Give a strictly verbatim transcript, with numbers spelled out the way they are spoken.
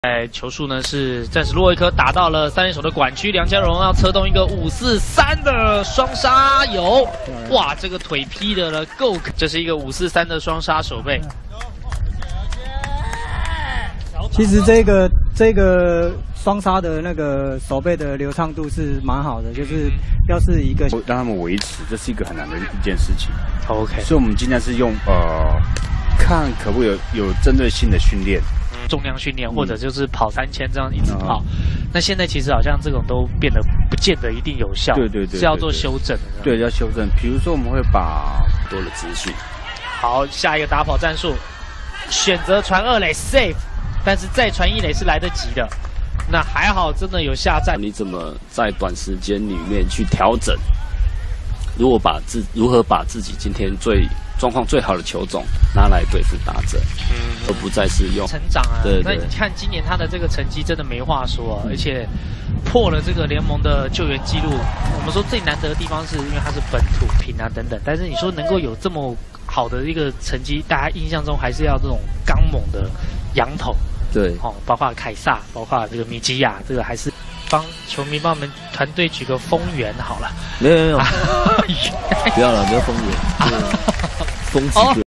哎，球数呢是暂时落一颗，打到了三垒手的管区，梁家荣要策动一个五四三的双杀，有，哇，这个腿劈的了，够，这是一个五四三的双杀手背。 其实这个这个双杀的那个手背的流畅度是蛮好的，就是要是一个让他们维持，这是一个很难的一件事情。 OK， 所以我们尽量是用呃，看可不可以有有针对性的训练。 重量训练，或者就是跑三千这样一直跑。嗯、那现在其实好像这种都变得不见得一定有效， 对对对， 是要做修正的。 对，要修正。比如说我们会把多的资讯。 好，下一个打跑战术，选择传二垒 safe， 但是再传一垒是来得及的。那还好，真的有下站。 你怎么在短时间里面去调整？如果把自如何把自己今天最 状况最好的球种拿来对付打者，嗯，而不再是用成长啊。 对， 对，那你看今年他的这个成绩真的没话说、啊，而且破了这个联盟的救援记录。我们说最难得的地方是因为他是本土平啊等等，但是你说能够有这么好的一个成绩，大家印象中还是要这种刚猛的洋头。 对， 哦，包括凯撒，包括这个米基亚，这个还是帮球迷帮我们团队举个风源好了。 没有没有，不要了，不要风源。风纪